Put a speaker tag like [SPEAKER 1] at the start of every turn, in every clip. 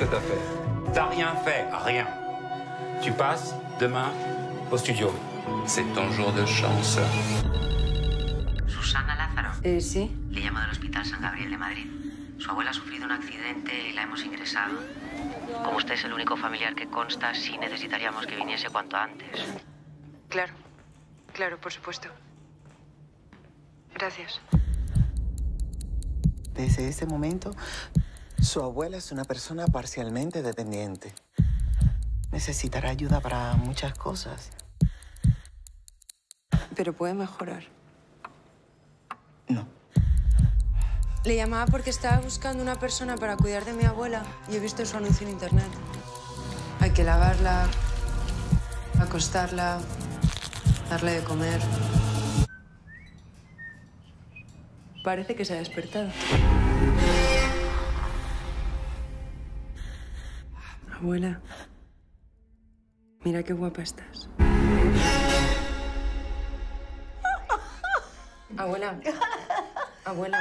[SPEAKER 1] que t'as fait? T'as rien fait, rien. Tu passes demain au studio. C'est ton jour de chance.
[SPEAKER 2] Susana Lázaro.
[SPEAKER 3] Sí.
[SPEAKER 2] Le llamo del Hospital San Gabriel de Madrid. Su abuela ha sufrido un accidente y la hemos ingresado. Como usted es el único familiar que consta, sí necesitaríamos que viniese cuanto antes.
[SPEAKER 3] Claro. Claro, por supuesto. Gracias.
[SPEAKER 4] Desde ese momento, su abuela es una persona parcialmente dependiente. Necesitará ayuda para muchas cosas.
[SPEAKER 3] Pero puede mejorar.
[SPEAKER 4] No.
[SPEAKER 3] Le llamaba porque estaba buscando una persona para cuidar de mi abuela y he visto su anuncio en internet. Hay que lavarla, acostarla, darle de comer. Parece que se ha despertado. Abuela, mira qué guapa estás. Abuela, abuela.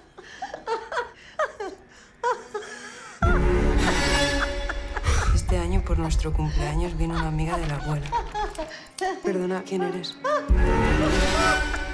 [SPEAKER 3] Este año, por nuestro cumpleaños, viene una amiga de la abuela. Perdona, ¿quién eres?